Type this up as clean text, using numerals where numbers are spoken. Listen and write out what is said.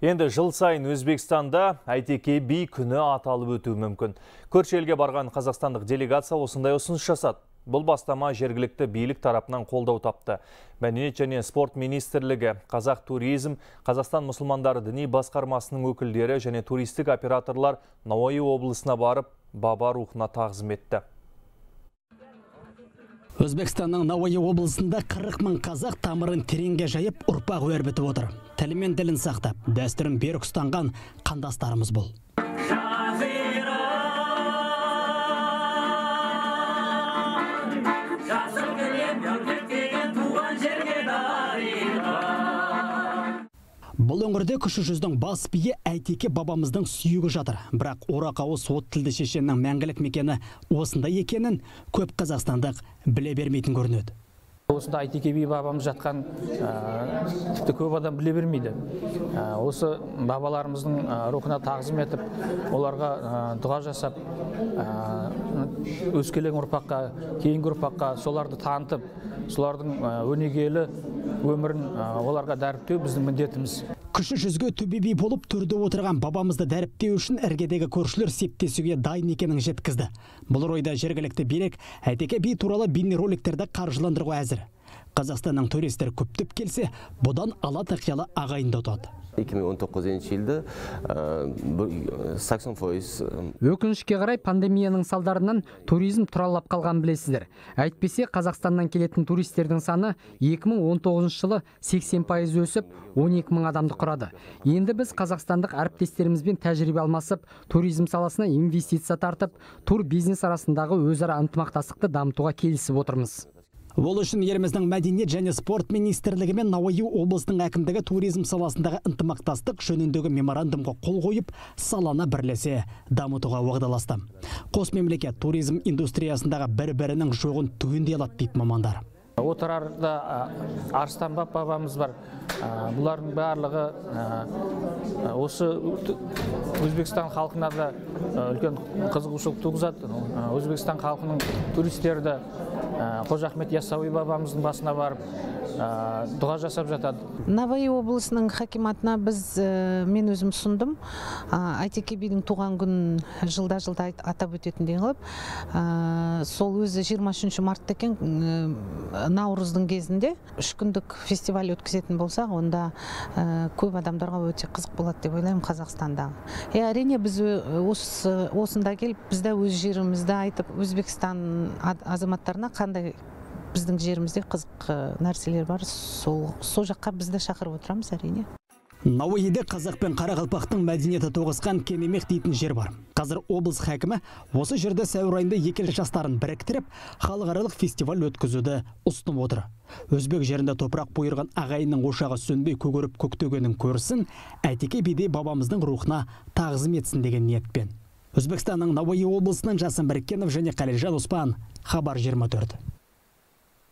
Енді жыл сайын Өзбекстанда әйтеке би күні аталып өтуі мүмкін. Көрші елге барған қазақстандық делегация осындай ұсыныс жасады. Бұл бастама жергілікті билік тарапынан қолдау тапты. Мәдениет және спорт министрлігі, Қазақ туризм, Қазақстан мұсылмандары діни басқармасының өкілдері және туристік операторлар Науаи облысына барып, баба рухына тағзым етті. Өзбекстанның Науаи облысында 40 мың қазақ тамырын тереңге жайып ұрпақ өрбітіп отыр. Тілі мен ділін сақтап, дәстүрін берік ұстанған қандастарымыз бұл. Бұл өңірде кіші жүздің бас биі әйтеке бабамыздың сүйегі жатыр. Бірақ орақ ауыз от тілді шешеннің мәңгілік мекені осында екенін көп қазақстандық біле бермейтін көрінеді. Осында әйтеке би бабамыз жатқан тіпті көп адам біле бермейді. Осы бабаларымыздың рухына тағзым етіп, оларға дұға жасап, өскелең ұрпаққа, кейінгі ұрпаққа соларды танытып, солардың өнегелі өмірін оларға дәріптеу біздің міндетіміз. Кіші жүзге төбе би болып төрде отырған бабамызды дәріптеу үшін іргедегі көршілер септесуге дайын екенін жеткізді. Бұл орайда жергілікті билік әйтеке би туралы бейнероликтерді қаржыландыруға әзір. Қазақстанның туристер көптеп келсе, бұдан ала тақиялы ағайынды ұтады. 2019 жылды 80%. Өкінішке қарай пандемияның салдарынан туризм тұралап қалған білесіздер. Әйтпесе Қазақстаннан келетін туристердің саны 2019 жылы 80% өсіп, 12 мың адамды құрады. Енді біз қазақстандық әріптестерімізбен тәжірибе алмасып, туризм саласына инвестиция тартып, тур бизнес арасындағы өзара ынтымақтастықты дамытуға келісіп отырмыз. Ол үшін еліміздің мәдениет және спорт министрлігі мен Науаи облысының әкімдігі туризм саласындағы ынтымақтастық жөніндегі меморандумға қол қойып, саланы бірлесе дамытуға уағдаласты. Қос мемлекет туризм индустриясындағы бір-бірінің жоғын түгендей алады дейді мамандар. Отырарда Арыстан бабамыз бар. Бұлардың барлығы осы Өзбекстан халқына да үлкен қызығушылық туғызады. Өзбекстан халқының туристерді Қожа Ахмет Яссауи бабамыздың басына барып дұға жасап жатады. Науаи облысының хакиматына мен өзім ұсындым. Әйтеке бидің туған күнін жылда атап өтетіндей қылып, сол өзі 23 мартта екен, Наурыздың кезінде 3 күндік фестиваль өткізетін болсақ, онда көп адамдарға өте қызық болады деп ойлаймын Қазақстанда. Әрине біз осында келіп, бізді өз жерімізді айтып, Өзбекстан азаматтарына қандай біздің жерімізде қызық нәрселер бар, сол жаққа бізді шақырып отырамыз әрине. Науаиде қазақ пен қарақалпақтың мәдениеті тоғысқан Кенемек дейтін жер бар. Қазір облыс хәкімі осы жерде сәуір айында екі ел жастарын біріктіріп, халықаралық фестиваль өткізуді ұсынып отыр. Өзбек жерінде топырақ бұйырған ағайынның ошағы сөнбей көгеріп көктөгенін көрсін, әйтеке биде бабамыздың рухына тағзым етсін деген ниетпен. Өзбекстанның Науаи облысынан Жасын Біріккенов және Қалижан Оспан, Хабар 24.